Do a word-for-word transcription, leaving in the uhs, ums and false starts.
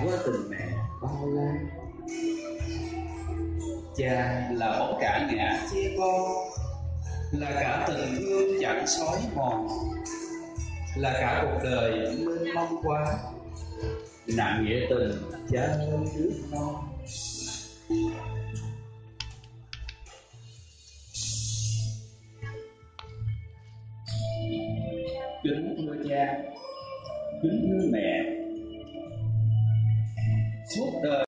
qua tình mẹ bao la. Cha là bóng cả ngã che con, là cả tình thương chẳng xói mòn, là cả cuộc đời mênh mông quá, nặng nghĩa tình cha hơn nước non. Kính thưa cha, kính thưa mẹ, suốt đời